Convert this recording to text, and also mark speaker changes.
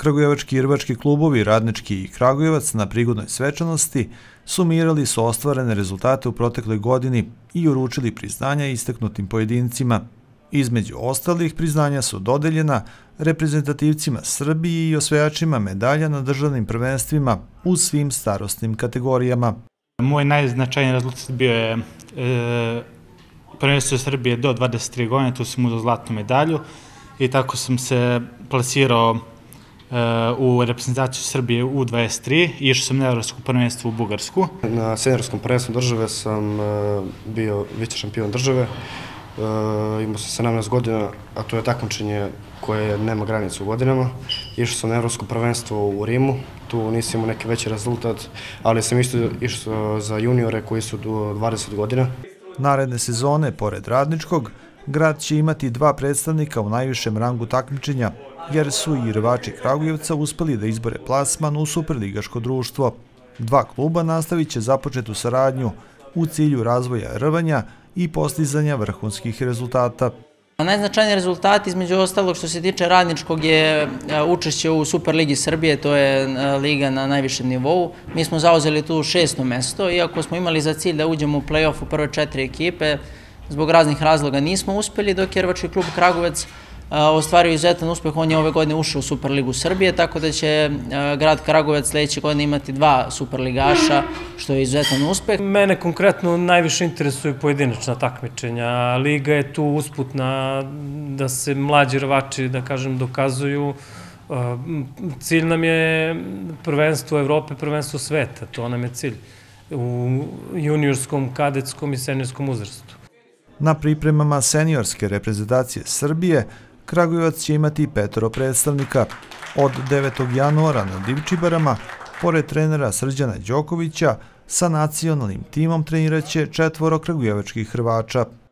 Speaker 1: Kragujevački i rvački klubovi Radnički i Kragujevac na prigodnoj svečanosti sumirali su ostvarene rezultate u protekloj godini i uručili priznanja istaknutim pojedincima. Između ostalih priznanja su dodeljena reprezentativcima Srbije i osvajačima medalja na državnim prvenstvima u svim starosnim kategorijama.
Speaker 2: Moj najznačajniji rezultat bio je prvenstvo Srbije do 23 godine, tu sam uzeo zlatnu medalju i tako sam se plasirao u reprezentaciju Srbije u 23 i išao sam na evropsko prvenstvo u Bugarsku.
Speaker 3: Na seniorskom prvenstvu države sam bio vice šampion države, imao sam 17 godina, a to je takmičenje koje nema granicu u godinama. Išao sam na evropsko prvenstvo u Rimu, tu nisam imao neki veći rezultat, ali sam isto išao za juniore koji su do 20 godina.
Speaker 1: Naredne sezone, pored Radničkog, grad će imati 2 predstavnika u najvišem rangu takmičenja, jer su i rvači Kragujevca uspeli da izbore plasman u superligaško društvo. 2 kluba nastavit će započetu saradnju u cilju razvoja rvanja i postizanja vrhunskih rezultata.
Speaker 4: Najznačajniji rezultat, između ostalog što se tiče Radničkog, je učešće u Superligi Srbije, to je liga na najvišem nivou. Mi smo zauzeli tu 6. mesto, iako smo imali za cilj da uđemo u play-off u prve 4 ekipe, zbog raznih razloga nismo uspeli, dok je rvački klub Kragujevac ostvario izuzetan uspeh. On je ove godine ušao u Superligu Srbije, tako da će grad Kragujevac sledeće godine imati 2 superligaša, što je izuzetan uspeh.
Speaker 5: Mene konkretno najviše interesuju pojedinačna takmičenja. Liga je tu usputna da se mlađi rvači, da kažem, dokazuju. Cilj nam je prvenstvo Evrope, prvenstvo sveta, to nam je cilj u juniorskom, kadetskom i seniorskom uzrastu.
Speaker 1: Na pripremama seniorske reprezentacije Srbije Kragujevac će imati 5 predstavnika. Od 9. januara na Divčibarama, pored trenera Srđana Đokovića, sa nacionalnim timom treniraće 4 kragujevačkih Hrvača.